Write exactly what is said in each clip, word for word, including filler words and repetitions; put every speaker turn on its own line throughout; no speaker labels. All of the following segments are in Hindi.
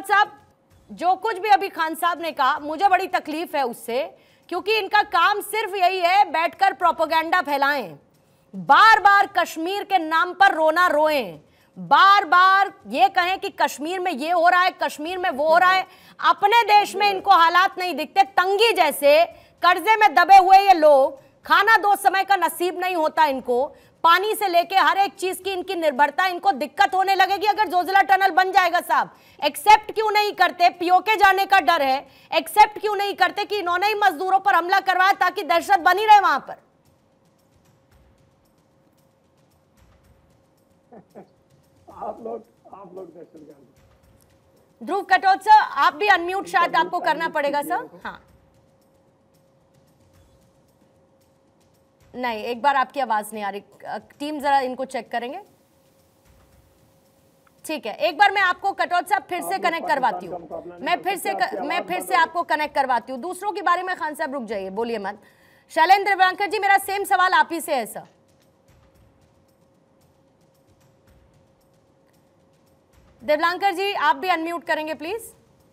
कटौत साहब, जो कुछ भी अभी खान साहब ने कहा मुझे बड़ी तकलीफ है उससे, क्योंकि इनका काम सिर्फ यही है बैठकर प्रोपेगेंडा फैलाएं, बार बार कश्मीर के नाम पर रोना रोएं, बार बार ये कहें कि कश्मीर में ये हो रहा है, कश्मीर में वो हो रहा है। अपने देश में इनको हालात नहीं दिखते, तंगी जैसे, कर्जे में दबे हुए ये लोग, खाना दो समय का नसीब नहीं होता इनको, पानी से लेके हर एक चीज की इनकी निर्भरता, इनको दिक्कत होने लगेगी अगर जोजिला टनल बन जाएगा। साहब एक्सेप्ट क्यों नहीं करते? पीओके जाने का डर है, एक्सेप्ट क्यों नहीं करते कि इन्होंने ही मजदूरों पर हमला करवाया ताकि दहशत बनी रहे वहां पर?
आप लोग आप लोग दहशतगर्द।
ध्रुव कटौत सर, आप भी अनम्यूट शायद आपको करना पड़ेगा सर। हाँ, नहीं, एक बार आपकी आवाज नहीं आ रही, टीम जरा इनको चेक करेंगे। ठीक है, एक बार मैं आपको कटौत साहब फिर से कनेक्ट करवाती हूँ, मैं फिर से मैं फिर से आपको कनेक्ट करवाती हूँ। दूसरों के बारे में खान साहब रुक जाइए, बोलिए मत। शैलेंद्र देवलांकर जी, मेरा सेम सवाल आप ही से है सर। देवलांकर जी, आप भी अनम्यूट करेंगे प्लीज।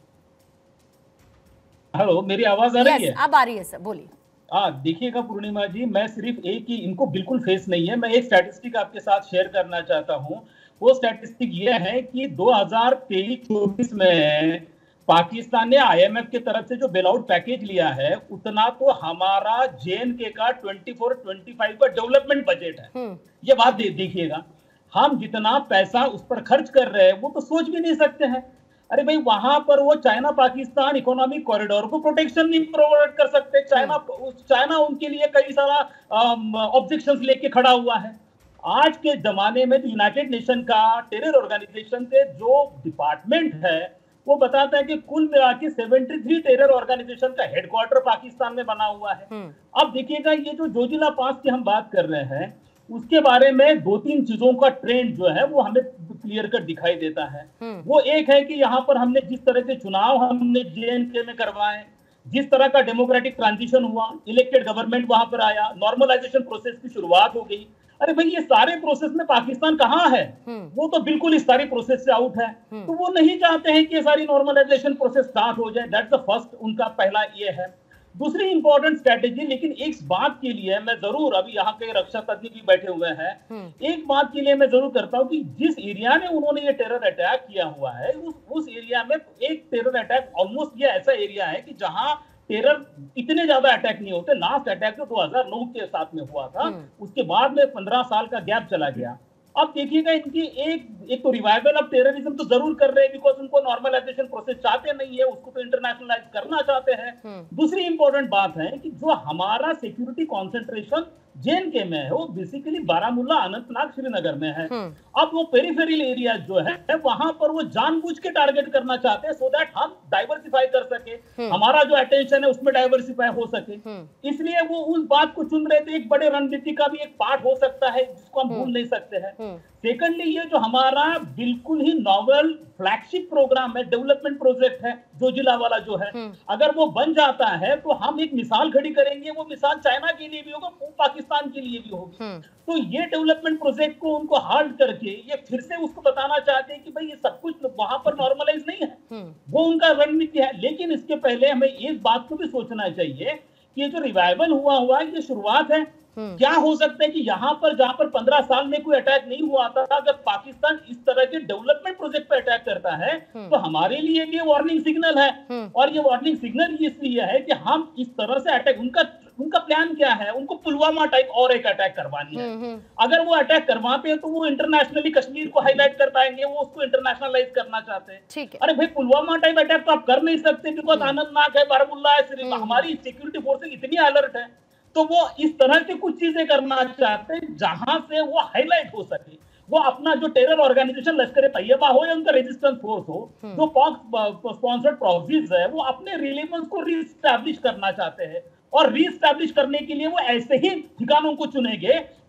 हेलो, मेरी आवाज आ रही है?
अब आ रही है सर, बोलिए।
हाँ, देखिएगा पूर्णिमा जी, मैं सिर्फ एक ही, इनको बिल्कुल फेस नहीं है, मैं एक स्टैटिस्टिक आपके साथ शेयर करना चाहता हूँ। वो स्टैटिस्टिक ये है कि दो हज़ार तेईस चौबीस में पाकिस्तान ने आईएमएफ की तरफ से जो बेल आउट पैकेज लिया है, उतना तो हमारा जेएनके का चौबीस पच्चीस का डेवलपमेंट बजट है। ये बात दे, देखिएगा हम जितना पैसा उस पर खर्च कर रहे हैं वो तो सोच भी नहीं सकते हैं। अरे भाई, वहां पर वो चाइना पाकिस्तान इकोनॉमिक कॉरिडोर को प्रोटेक्शन नहीं प्रोवाइड कर सकते। चाइना चाइना उनके लिए कई सारा ऑब्जेक्शंस लेके खड़ा हुआ है। आज के जमाने में यूनाइटेड नेशन का टेरर ऑर्गेनाइजेशन के जो डिपार्टमेंट है वो बताता है कि कुल मिला के तिहत्तर टेरर ऑर्गेनाइजेशन का हेडक्वार्टर पाकिस्तान में बना हुआ है। अब देखिएगा, ये जो जोजिला पास की हम बात कर रहे हैं उसके बारे में दो तीन चीजों का ट्रेंड जो है वो हमें क्लियर कर दिखाई देता है। वो एक है कि यहाँ पर हमने जिस तरह के चुनाव हमने जेएनके में करवाए, जिस तरह का डेमोक्रेटिक ट्रांजिशन हुआ, इलेक्टेड गवर्नमेंट वहां पर आया, नॉर्मलाइजेशन प्रोसेस की शुरुआत हो गई। अरे भाई, ये सारे प्रोसेस में पाकिस्तान कहाँ है? वो तो बिल्कुल इस सारी प्रोसेस से आउट है। तो वो नहीं चाहते हैं कि ये सारी नॉर्मलाइजेशन प्रोसेस स्टार्ट हो जाए। दैट्स द फर्स्ट, उनका पहला ये है। दूसरी इंपॉर्टेंट स्ट्रेटेजी, लेकिन एक बात के लिए मैं जरूर, अभी यहाँ के रक्षा तज्ञ भी बैठे हुए हैं, एक बात के लिए मैं जरूर करता हूँ कि जिस एरिया में उन्होंने ये टेरर अटैक किया हुआ है, उस उस एरिया में एक टेरर अटैक ऑलमोस्ट ये ऐसा एरिया है कि जहां टेरर इतने ज्यादा अटैक नहीं होते। लास्ट अटैक तो दो हज़ार नौ के साथ में हुआ था, उसके बाद में पंद्रह साल का गैप चला गया। अब देखिएगा, इनकी एक एक तो रिवाइवल ऑफ टेररिज्म तो जरूर कर रहे हैं, बिकॉज उनको नॉर्मलाइजेशन प्रोसेस चाहते नहीं है, उसको तो इंटरनेशनलाइज करना चाहते हैं। दूसरी इंपॉर्टेंट बात है कि जो हमारा सिक्योरिटी कॉन्सेंट्रेशन जेएनके में है वो बेसिकली बारामूला, अनंतनाग, श्रीनगर में है। अब वो पेरिफेरल एरिया जो है वहां पर वो जानबूझ के टारगेट करना चाहते हैं, सो दैट हम डाइवर्सिफाई कर सके, हमारा जो अटेंशन है उसमें डाइवर्सिफाई हो सके। इसलिए वो उस बात को चुन रहे थे। एक बड़े रणनीति का भी एक पार्ट हो सकता है जिसको हम भूल नहीं सकते हैं। सेकंडली, ये जो हमारा बिल्कुल ही नॉवल फ्लैगशिप प्रोग्राम है, डेवलपमेंट प्रोजेक्ट है जोजिला वाला जो है, अगर वो बन जाता है तो हम एक मिसाल खड़ी करेंगे। वो मिसाल चाइना के लिए भी होगा, पाकिस्तान के लिए भी होगी। तो ये डेवलपमेंट प्रोजेक्ट को उनको हाल्ट करके ये फिर से उसको बताना चाहते हैं कि भाई ये सब कुछ वहां पर नॉर्मलाइज नहीं है। वो उनका रणनीति है। लेकिन इसके पहले हमें इस बात को भी सोचना चाहिए कि ये जो रिवाइवल हुआ हुआ है ये शुरुआत है। क्या हो सकता है कि यहाँ पर जहां पर पंद्रह साल में कोई अटैक नहीं हुआ था, अगर पाकिस्तान इस तरह के डेवलपमेंट प्रोजेक्ट पे अटैक करता है तो हमारे लिए भी वार्निंग सिग्नल है। और ये वार्निंग सिग्नल इसलिए है कि हम इस तरह से अटैक, उनका उनका प्लान क्या है, उनको पुलवामा टाइप और एक अटैक करवानी है। अगर वो अटैक करवाते हैं तो वो इंटरनेशनली कश्मीर को हाईलाइट कर पाएंगे, वो उसको इंटरनेशनलाइज करना चाहते हैं। अरे भाई, पुलवामा टाइप अटैक तो आप कर नहीं सकते, बिकॉज अनंतनाग है, बारामूला है, हमारी सिक्योरिटी फोर्सेज इतनी अलर्ट है। तो वो इस तरह की कुछ चीजें करना चाहते हैं जहां से वो हाईलाइट हो सके। वो अपना जो टेरर ऑर्गेनाइजेशन लश्कर तैयबा हो या उनका रेजिस्टेंस फोर्स हो, जो पाक स्पॉन्सर्ड प्रॉक्सीज है, वो अपने रिलेवेंस को रीस्टैब्लिश करना चाहते हैं। और रीस्टैब्लिश करने के लिए वो ऐसे ही ठिकानों को चुनेंगे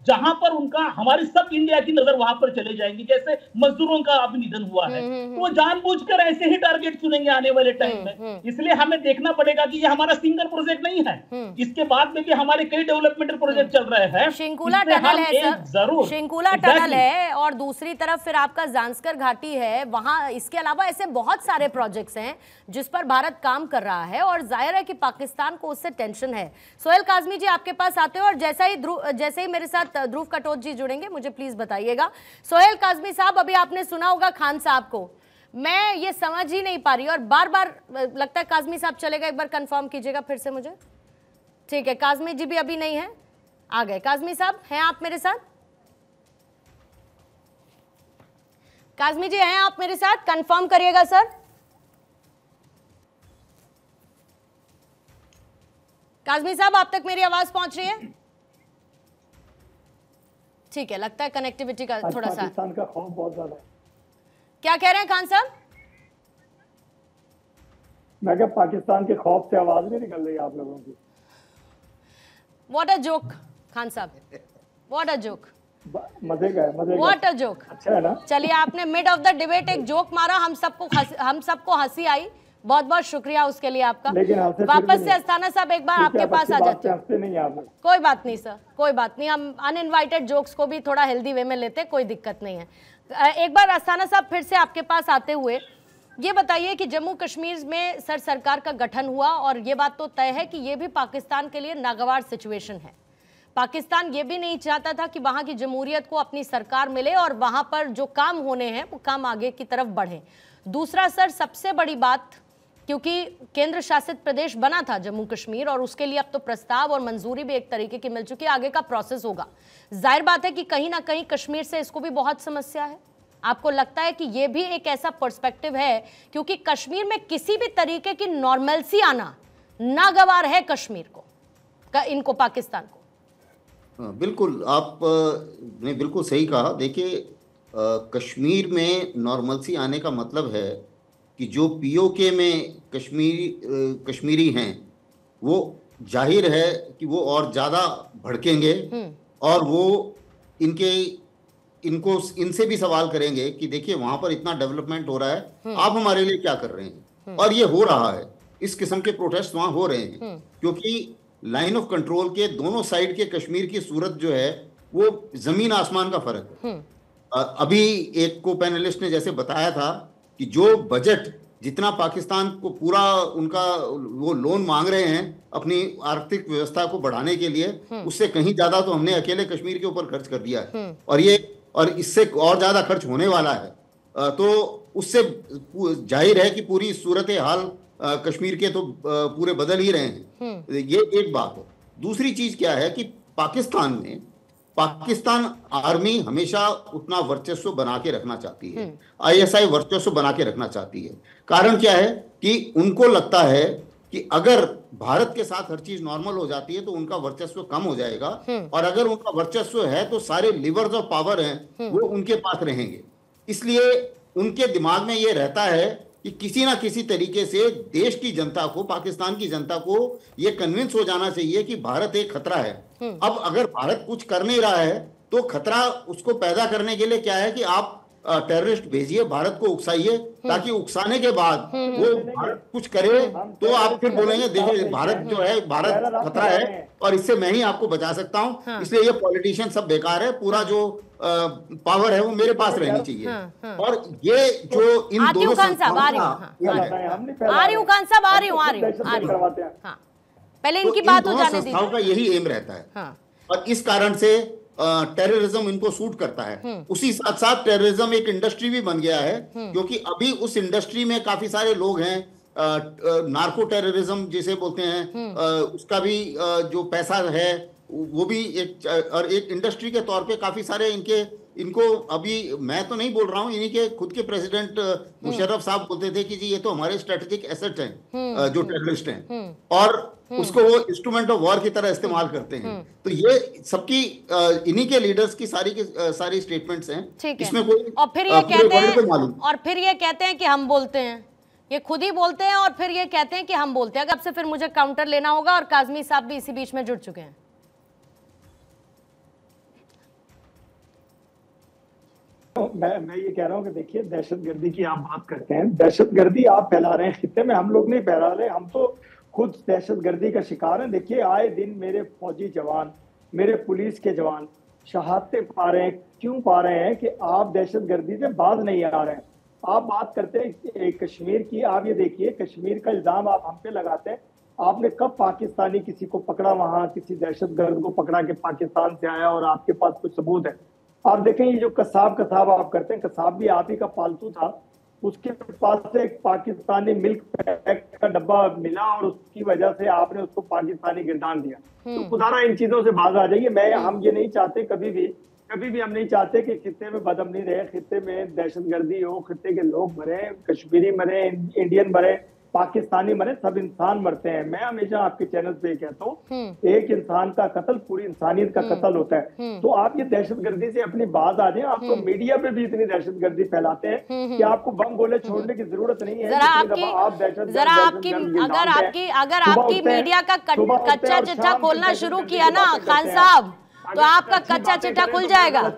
जहां पर उनका हमारी सब इंडिया की नजर वहां पर चले जाएंगी। जैसे मजदूरों का अभी निधन हुआ है, वो जानबूझकर ऐसे ही टारगेट चुनेंगे आने वाले टाइम में। इसलिए हमें देखना पड़ेगा कि ये हमारा सिंगल प्रोजेक्ट नहीं है, इसके बाद में भी हमारे कई डेवलपमेंट प्रोजेक्ट चल रहे हैं।
शिंकुला टनल है सर,
जरूर
शिंकुला टनल है, और दूसरी तरफ फिर आपका जांस्कर घाटी है, वहां इसके अलावा ऐसे बहुत सारे प्रोजेक्ट्स हैं जिस पर भारत काम कर रहा है, और जाहिर है कि पाकिस्तान को उससे टेंशन है। सोहेल काज़मी जी आपके पास आते हो, और जैसा ही जैसे ही मेरे साथ ध्रुव कटोच जी जुड़ेंगे मुझे प्लीज बताइएगा। सोहेल काज़मी साहब, अभी आपने सुना होगा खान साहब को, मैं ये समझ ही नहीं पा रही, और बार बार लगता है काज़मी साहब चलेगा, एक बार कंफर्म कीजिएगा फिर से मुझे। ठीक है, काज़मी जी भी अभी नहीं है, आ गए। काज़मी साहब हैं आप मेरे साथ? काज़मी जी हैं आप मेरे साथ? कंफर्म करिएगा सर। काज़मी साहब, आप तक मेरी आवाज पहुंच रही है? ठीक है, लगता है कनेक्टिविटी का थोड़ा सा।
पाकिस्तान का खौफ बहुत ज्यादा है।
क्या कह रहे हैं खान साहब?
मैं क्या पाकिस्तान के खौफ से आवाज नहीं निकल रही आप लोगों की?
व्हाट अ जोक खान साहब, व्हाट अ जोक,
मजे का है, मजे का।
What a joke.
अच्छा है ना?
चलिए, आपने मिड ऑफ द डिबेट एक जोक मारा, हम सबको हम सबको हंसी आई, बहुत बहुत शुक्रिया उसके लिए आपका। वापस से अस्थाना साहब एक बार आपके पास आ जाते हैं। कोई बात नहीं सर, कोई बात नहीं, हम अनइनवाइटेड जोक्स को भी थोड़ा हेल्दी वे में लेते, कोई दिक्कत नहीं है। एक बार अस्थाना साहब फिर से आपके पास आते हुए ये बताइए कि जम्मू कश्मीर में सर सरकार का गठन हुआ, और ये बात तो तय है कि ये भी पाकिस्तान के लिए नागवार सिचुएशन है। पाकिस्तान ये भी नहीं चाहता था कि वहाँ की जमहूरियत को अपनी सरकार मिले और वहाँ पर जो काम होने हैं वो काम आगे की तरफ बढ़े। दूसरा सर, सबसे बड़ी बात, क्योंकि केंद्र शासित प्रदेश बना था जम्मू कश्मीर, और उसके लिए अब तो प्रस्ताव और मंजूरी भी एक तरीके की मिल चुकी है, आगे का प्रोसेस होगा। जाहिर बात है कि कहीं ना कहीं कश्मीर से इसको भी बहुत समस्या है। आपको लगता है कि ये भी एक ऐसा पर्सपेक्टिव है, क्योंकि कश्मीर में किसी भी तरीके की नॉर्मलसी आना नागवार है कश्मीर को, इनको, पाकिस्तान को?
बिल्कुल, आप ने बिल्कुल सही कहा। देखिए, कश्मीर में नॉर्मलसी आने का मतलब है कि जो पीओके में कश्मीरी कश्मीरी हैं वो जाहिर है कि वो और ज़्यादा भड़केंगे, और वो इनके इनको इनसे भी सवाल करेंगे कि देखिए वहाँ पर इतना डेवलपमेंट हो रहा है, आप हमारे लिए क्या कर रहे हैं। और ये हो रहा है, इस किस्म के प्रोटेस्ट वहाँ हो रहे हैं, क्योंकि लाइन ऑफ कंट्रोल के दोनों साइड के कश्मीर की सूरत जो है वो जमीन आसमान का फर्क है। अभी एक को पैनलिस्ट ने जैसे बताया था कि जो बजट जितना पाकिस्तान को पूरा उनका वो लोन मांग रहे हैं अपनी आर्थिक व्यवस्था को बढ़ाने के लिए, उससे कहीं ज्यादा तो हमने अकेले कश्मीर के ऊपर खर्च कर दिया है, और ये और इससे और ज्यादा खर्च होने वाला है। तो उससे जाहिर है कि पूरी सूरत हाल कश्मीर के तो पूरे बदल ही रहे हैं। ये एक बात है। दूसरी चीज क्या है कि पाकिस्तान में पाकिस्तान आर्मी हमेशा उतना वर्चस्व बना के रखना चाहती है, आईएसआई वर्चस्व बना के रखना चाहती है। कारण क्या है कि उनको लगता है कि अगर भारत के साथ हर चीज नॉर्मल हो जाती है तो उनका वर्चस्व कम हो जाएगा, और अगर उनका वर्चस्व है तो सारे लिवर्स ऑफ पावर हैं वो उनके पास रहेंगे। इसलिए उनके दिमाग में ये रहता है कि किसी ना किसी तरीके से देश की जनता को, पाकिस्तान की जनता को ये कन्विंस हो जाना चाहिए कि भारत एक खतरा है। अब अगर भारत कुछ कर नहीं रहा है तो खतरा उसको पैदा करने के लिए क्या है कि आप टेररिस्ट भेजिए, भारत को उकसाइए, ताकि उकसाने के बाद वो भारत कुछ करे तो आप फिर बोलेंगे देखिए भारत जो है, भारत खतरा है और इससे मैं ही आपको बचा सकता हूं, इसलिए ये पॉलिटिशियन सब बेकार है, पूरा जो पावर है वो मेरे पास रहनी चाहिए। हाँ, हाँ। और ये जो इन दोनों
संस्थाओं का, आ रही हूं खान साहब, आ रही हूं, आ रही हूं, आ रही हूं, पहले इनकी बात हो जाने दीजिए।
का यही एम रहता है, और इस कारण से टेररिज्म इनको सूट करता है। उसी साथ साथ टेररिज्म एक इंडस्ट्री भी बन गया है, क्योंकि अभी उस इंडस्ट्री में काफी सारे लोग हैं, नार्को टेररिज्म जिसे बोलते हैं, उसका भी जो पैसा है वो भी एक, और एक इंडस्ट्री के तौर पे काफी सारे इनके इनको अभी मैं तो नहीं बोल रहा हूँ, इन्हीं के खुद के प्रेसिडेंट मुशर्रफ साहब बोलते थे कि जी ये तो हमारे स्ट्रेटेजिक एसेट हैं जो टेररिस्ट हैं, और उसको वो इंस्ट्रूमेंट ऑफ वॉर की तरह इस्तेमाल करते हैं। तो ये सबकी इन्हीं के लीडर्स की सारी की सारी स्टेटमेंट्स हैं, इसमें कोई
और फिर ये कहते हैं और फिर ये कहते हैं कि हम बोलते हैं, ये खुद ही बोलते हैं और फिर ये कहते हैं कि हम बोलते हैं। अब से फिर मुझे काउंटर लेना होगा, और काज़मी साहब भी इसी बीच में जुड़ चुके हैं।
हूँ मैं मैं ये कह रहा हूँ कि देखिए, दहशतगर्दी की आप बात करते हैं, दहशतगर्दी आप फैला रहे हैं खित्ते में, हम लोग नहीं फैला रहे, हम तो खुद दहशतगर्दी का शिकार हैं। देखिए, आए दिन मेरे फौजी जवान, मेरे पुलिस के जवान शहादतें पा रहे हैं। क्यों पा रहे हैं? कि आप दहशतगर्दी से बाज नहीं आ रहे हैं। आप बात करते हैं कश्मीर की, आप ये देखिए, कश्मीर का इल्जाम आप हम पे लगाते हैं। आपने कब पाकिस्तानी किसी को पकड़ा, वहां किसी दहशतगर्द को पकड़ा कि पाकिस्तान से आया और आपके पास कुछ सबूत है? आप देखें, ये जो कसाब कसाब आप करते हैं, कसाब भी आप ही का पालतू था, उसके पास से एक पाकिस्तानी मिल्क पैक का डब्बा मिला और उसकी वजह से आपने उसको पाकिस्तानी गिरदान दिया। तो खुदारा इन चीजों से बाज आ जाइए। मैं हम ये नहीं चाहते, कभी भी कभी भी हम नहीं चाहते कि खित्ते में बदअमनी रहे, खित्ते में दहशतगर्दी हो, खित्ते के लोग मरे, कश्मीरी मरे, इंडियन मरे, पाकिस्तानी मरे, सब इंसान मरते हैं। मैं हमेशा आपके चैनल पे कहता हूँ, एक इंसान का कत्ल पूरी इंसानियत का कत्ल होता है। तो आप ये दहशतगर्दी से अपनी बात आ जाए। आप तो मीडिया पे भी इतनी दहशतगर्दी फैलाते हैं कि आपको बम गोले छोड़ने की जरूरत नहीं है।
जरा आपकी
आप दहशत
जरा आपकी अगर आपकी अगर आपकी मीडिया का कच्चा चिट्ठा खोलना शुरू किया ना खान साहब, तो आपका कच्चा चिट्ठा खुल जाएगा।